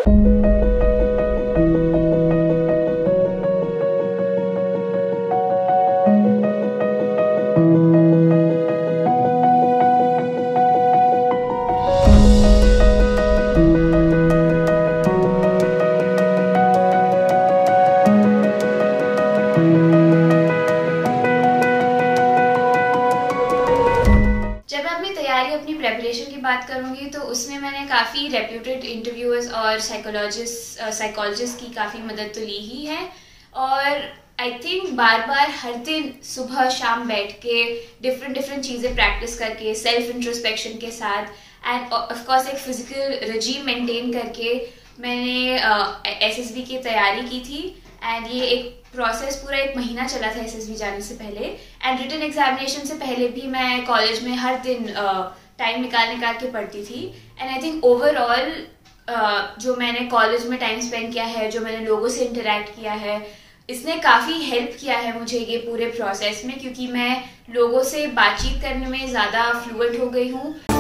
अपनी प्रेपरेशन की बात करूंगी तो उसमें मैंने काफ़ी रेप्यूटेड इंटरव्यूअर्स और साइकोलॉजिस्ट की काफ़ी मदद तो ली ही है। और आई थिंक बार बार हर दिन सुबह शाम बैठ के डिफरेंट चीज़ें प्रैक्टिस करके सेल्फ इंट्रोस्पेक्शन के साथ एंड ऑफ कोर्स एक फिजिकल रजीम मेंटेन करके मैंने एसएसबी की तैयारी की थी। एंड ये एक प्रोसेस पूरा 1 महीना चला था एसएसबी जाने से पहले। एंड रिटन एग्जामिनेशन से पहले भी मैं कॉलेज में हर दिन टाइम निकाल के पढ़ती थी। एंड आई थिंक ओवरऑल जो मैंने कॉलेज में टाइम स्पेंड किया है, जो मैंने लोगों से इंटरेक्ट किया है, इसने काफ़ी हेल्प किया है मुझे ये पूरे प्रोसेस में, क्योंकि मैं लोगों से बातचीत करने में ज़्यादा फ्लुएंट हो गई हूँ।